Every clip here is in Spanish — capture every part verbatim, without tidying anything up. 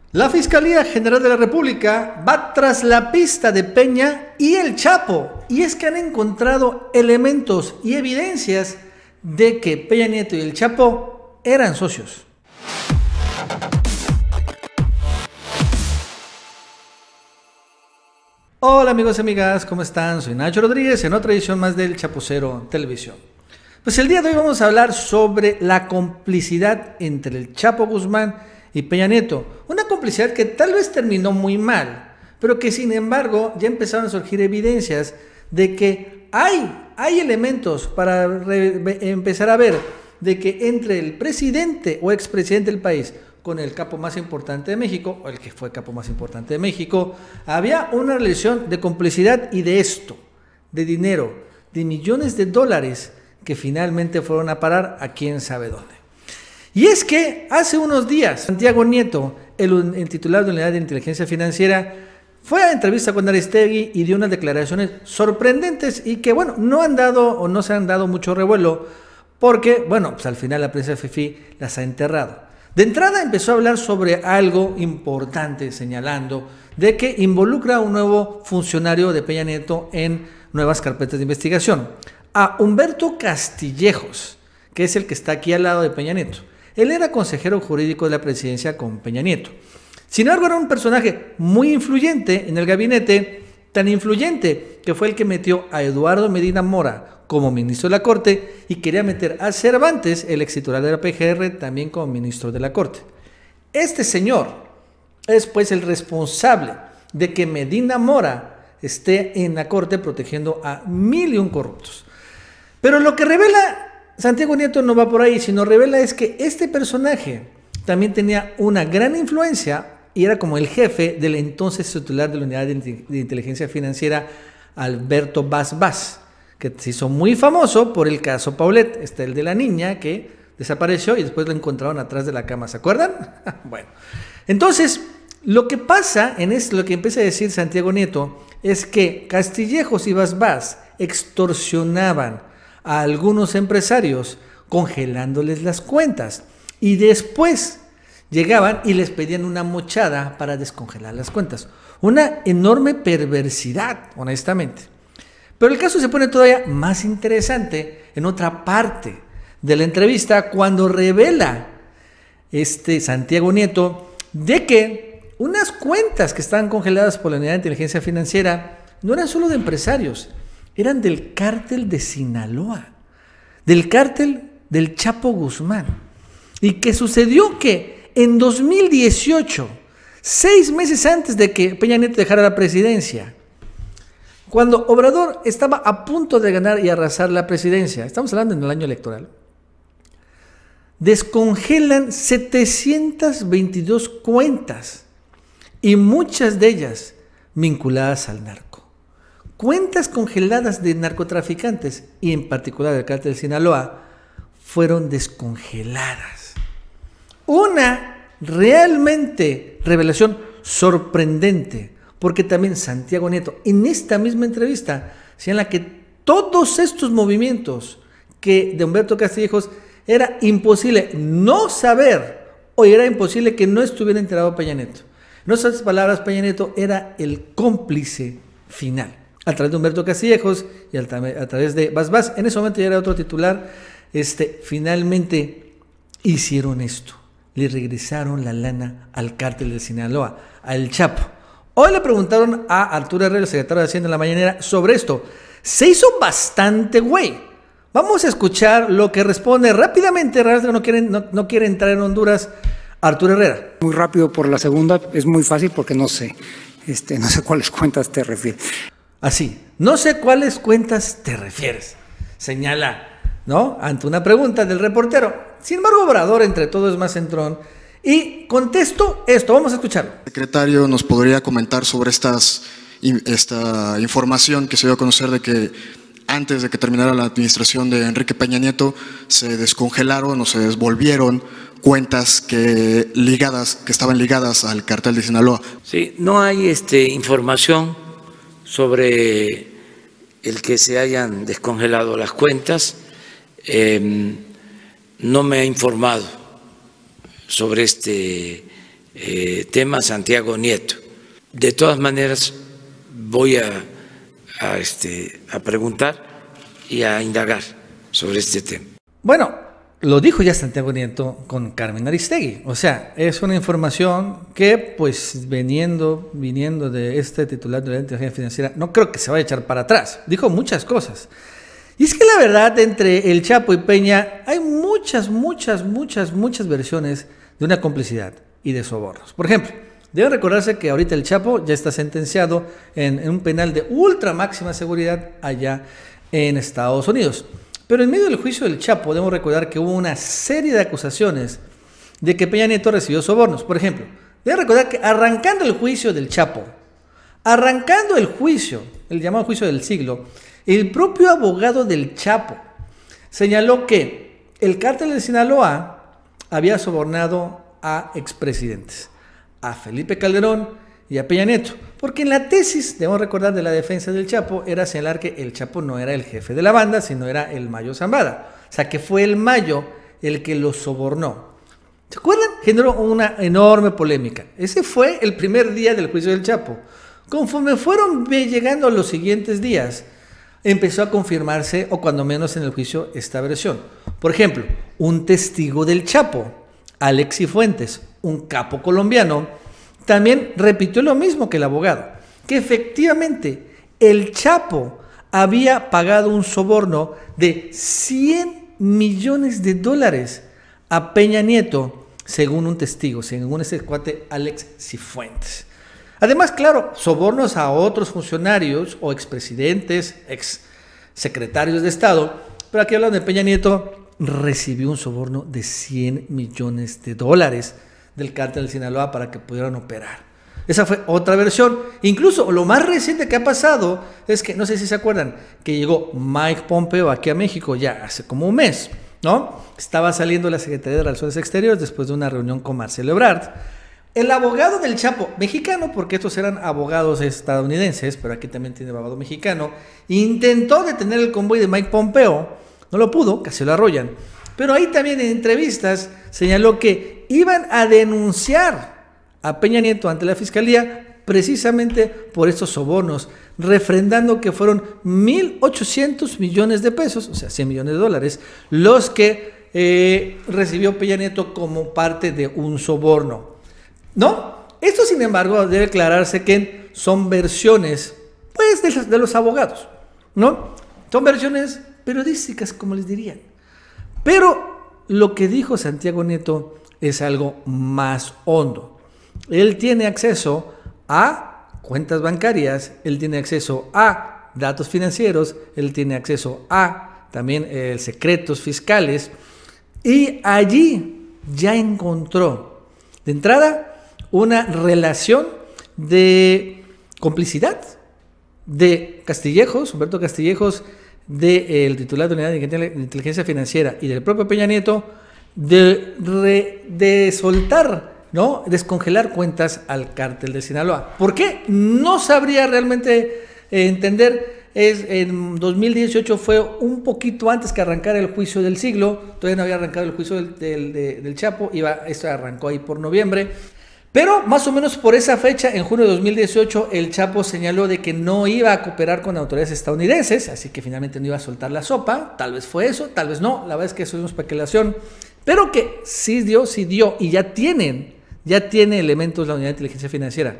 La Fiscalía General de la República va tras la pista de Peña y el Chapo, y es que han encontrado elementos y evidencias de que Peña Nieto y el Chapo eran socios. Hola amigos y amigas, ¿cómo están? Soy Nacho Rodríguez en otra edición más del Chapucero Televisión. Pues el día de hoy vamos a hablar sobre la complicidad entre el Chapo Guzmán y Peña Nieto. Una complicidad que tal vez terminó muy mal, pero que sin embargo ya empezaron a surgir evidencias de que hay, hay elementos para re, empezar a ver de que entre el presidente o expresidente del país con el capo más importante de México, o el que fue capo más importante de México, había una relación de complicidad y de esto, de dinero, de millones de dólares que finalmente fueron a parar a quién sabe dónde. Y es que hace unos días Santiago Nieto, el, el titular de la Unidad de Inteligencia Financiera, fue a entrevista con Aristegui y dio unas declaraciones sorprendentes y que, bueno, no han dado o no se han dado mucho revuelo porque, bueno, pues al final la prensa fifí las ha enterrado. De entrada empezó a hablar sobre algo importante, señalando de que involucra a un nuevo funcionario de Peña Nieto en nuevas carpetas de investigación, a Humberto Castillejos, que es el que está aquí al lado de Peña Nieto. Él era consejero jurídico de la presidencia con Peña Nieto. Sin embargo, era un personaje muy influyente en el gabinete, tan influyente que fue el que metió a Eduardo Medina Mora como ministro de la Corte y quería meter a Cervantes, el ex titular de la P G R, también como ministro de la Corte. Este señor es pues el responsable de que Medina Mora esté en la Corte protegiendo a mil y un corruptos. Pero lo que revela Santiago Nieto no va por ahí, sino revela es que este personaje también tenía una gran influencia y era como el jefe del entonces titular de la Unidad de Inteligencia Financiera, Alberto Vaz Vaz, que se hizo muy famoso por el caso Paulet. Está el de la niña que desapareció y después lo encontraron atrás de la cama, ¿se acuerdan? Bueno, entonces lo que pasa en esto, lo que empieza a decir Santiago Nieto, es que Castillejos y Vaz Vaz extorsionaban a algunos empresarios congelándoles las cuentas y después llegaban y les pedían una mochada para descongelar las cuentas. Una enorme perversidad, honestamente. Pero el caso se pone todavía más interesante en otra parte de la entrevista cuando revela este Santiago Nieto de que unas cuentas que estaban congeladas por la Unidad de Inteligencia Financiera no eran solo de empresarios, eran del cártel de Sinaloa, del cártel del Chapo Guzmán. Y que sucedió que en dos mil dieciocho, seis meses antes de que Peña Nieto dejara la presidencia, cuando Obrador estaba a punto de ganar y arrasar la presidencia, estamos hablando en el año electoral, descongelan setecientas veintidós cuentas y muchas de ellas vinculadas al narco. Cuentas congeladas de narcotraficantes y en particular del cártel de Sinaloa fueron descongeladas. Una realmente revelación sorprendente, porque también Santiago Nieto en esta misma entrevista señala que todos estos movimientos que de Humberto Castillejos era imposible no saber o era imposible que no estuviera enterado Peña Nieto. En otras palabras, Peña Nieto era el cómplice final. A través de Humberto Castillejos y a través de Vaz Vaz, en ese momento ya era otro titular, este, finalmente hicieron esto. Le regresaron la lana al cártel de Sinaloa, al Chapo. Hoy le preguntaron a Arturo Herrera, el secretario de Hacienda en la mañanera, sobre esto. Se hizo bastante güey. Vamos a escuchar lo que responde rápidamente, no quiere, no, no quiere entrar en Honduras, Arturo Herrera. Muy rápido por la segunda, es muy fácil porque no sé, este, no sé cuáles cuentas te refieres. Así, no sé cuáles cuentas te refieres, señala, ¿no? Ante una pregunta del reportero. Sin embargo, Obrador, entre todo, es más centrón. Y contesto esto, vamos a escucharlo. Secretario, ¿nos podría comentar sobre estas, esta información que se dio a conocer de que antes de que terminara la administración de Enrique Peña Nieto se descongelaron o se desvolvieron cuentas que, ligadas, que estaban ligadas al cártel de Sinaloa? Sí, no hay este, información sobre el que se hayan descongelado las cuentas. Eh, no me ha informado sobre este eh, tema Santiago Nieto. De todas maneras, voy a, a, este, a preguntar y a indagar sobre este tema. Bueno, lo dijo ya Santiago Nieto con Carmen Aristegui. O sea, es una información que, pues, viniendo, viniendo de este titular de la inteligencia financiera, no creo que se vaya a echar para atrás. Dijo muchas cosas. Y es que la verdad, entre el Chapo y Peña, hay muchas, muchas, muchas, muchas versiones de una complicidad y de sobornos. Por ejemplo, debe recordarse que ahorita el Chapo ya está sentenciado en, en un penal de ultra máxima seguridad allá en Estados Unidos. Pero en medio del juicio del Chapo, debemos recordar que hubo una serie de acusaciones de que Peña Nieto recibió sobornos. Por ejemplo, debe recordar que arrancando el juicio del Chapo, arrancando el juicio, el llamado juicio del siglo, el propio abogado del Chapo señaló que el cártel de Sinaloa había sobornado a expresidentes, a Felipe Calderón y a Peña Nieto, porque en la tesis, debemos recordar, de la defensa del Chapo era señalar que el Chapo no era el jefe de la banda, sino era el Mayo Zambada, o sea que fue el Mayo el que lo sobornó. ¿Se acuerdan? Generó una enorme polémica. Ese fue el primer día del juicio del Chapo. Conforme fueron llegando los siguientes días, empezó a confirmarse, o cuando menos en el juicio, esta versión. Por ejemplo, un testigo del Chapo, Alex Cifuentes, un capo colombiano, también repitió lo mismo que el abogado, que efectivamente el Chapo había pagado un soborno de cien millones de dólares a Peña Nieto, según un testigo, según ese cuate Alex Cifuentes. Además, claro, sobornos a otros funcionarios o expresidentes, ex secretarios de Estado, pero aquí hablando de Peña Nieto, recibió un soborno de cien millones de dólares del cártel de Sinaloa para que pudieran operar. Esa fue otra versión. Incluso lo más reciente que ha pasado es que, no sé si se acuerdan, que llegó Mike Pompeo aquí a México ya hace como un mes, ¿no? Estaba saliendo la Secretaría de Relaciones Exteriores después de una reunión con Marcelo Ebrard. El abogado del Chapo, mexicano, porque estos eran abogados estadounidenses, pero aquí también tiene abogado mexicano, intentó detener el convoy de Mike Pompeo, no lo pudo, casi lo arrollan. Pero ahí también en entrevistas señaló que iban a denunciar a Peña Nieto ante la Fiscalía precisamente por estos sobornos, refrendando que fueron mil ochocientos millones de pesos, o sea, cien millones de dólares, los que eh, recibió Peña Nieto como parte de un soborno. ¿No? Esto, sin embargo, debe aclararse que son versiones, pues, de los, de los abogados, ¿no? Son versiones periodísticas, como les dirían. Pero lo que dijo Santiago Nieto es algo más hondo. Él tiene acceso a cuentas bancarias, él tiene acceso a datos financieros, él tiene acceso a también eh, secretos fiscales, y allí ya encontró, de entrada, una relación de complicidad de Castillejos, Humberto Castillejos, del titular de la Unidad de Inteligencia Financiera y del propio Peña Nieto, de, de, de soltar, ¿no? descongelar cuentas al cártel de Sinaloa. ¿Por qué? No sabría realmente eh, entender. Es, en dos mil dieciocho fue un poquito antes que arrancara el juicio del siglo, todavía no había arrancado el juicio del, del, del, del Chapo, iba, esto arrancó ahí por noviembre. Pero más o menos por esa fecha, en junio de dos mil dieciocho, el Chapo señaló de que no iba a cooperar con autoridades estadounidenses, así que finalmente no iba a soltar la sopa. Tal vez fue eso, tal vez no, la verdad es que eso es una especulación, pero que sí dio, sí dio, y ya tienen, ya tiene elementos la Unidad de Inteligencia Financiera.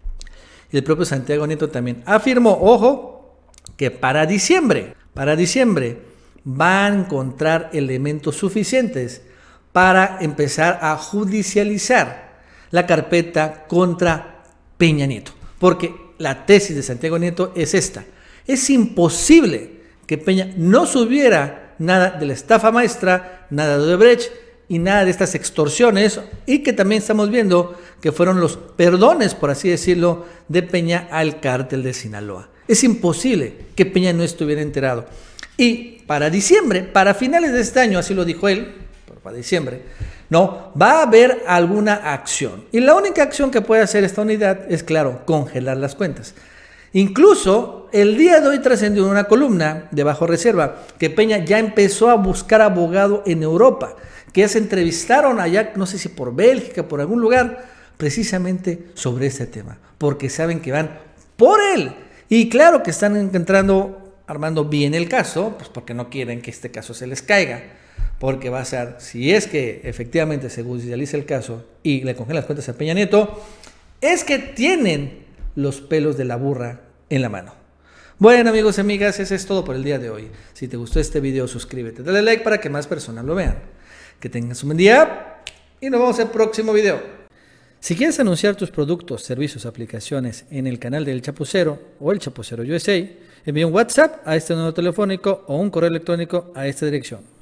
Y el propio Santiago Nieto también afirmó, ojo, que para diciembre, para diciembre va a encontrar elementos suficientes para empezar a judicializar la carpeta contra Peña Nieto, porque la tesis de Santiago Nieto es esta: es imposible que Peña no supiera nada de la estafa maestra, nada de Odebrecht y nada de estas extorsiones, y que también estamos viendo que fueron los perdones, por así decirlo, de Peña al cártel de Sinaloa. Es imposible que Peña no estuviera enterado. Y para diciembre, para finales de este año, así lo dijo él, para diciembre, no, va a haber alguna acción. Y la única acción que puede hacer esta unidad es, claro, congelar las cuentas. Incluso el día de hoy trascendió una columna de Bajo Reserva que Peña ya empezó a buscar abogado en Europa, que ya se entrevistaron allá, no sé si por Bélgica, por algún lugar, precisamente sobre este tema, porque saben que van por él. Y claro que están entrando, armando bien el caso, pues porque no quieren que este caso se les caiga, porque va a ser, si es que efectivamente se judicializa el caso y le congelan las cuentas a Peña Nieto, es que tienen los pelos de la burra en la mano. Bueno, amigos y amigas, eso es todo por el día de hoy. Si te gustó este video, suscríbete, dale like para que más personas lo vean. Que tengas un buen día y nos vemos en el próximo video. Si quieres anunciar tus productos, servicios, aplicaciones en el canal del Chapucero o el Chapucero U S A, envía un WhatsApp a este número telefónico o un correo electrónico a esta dirección.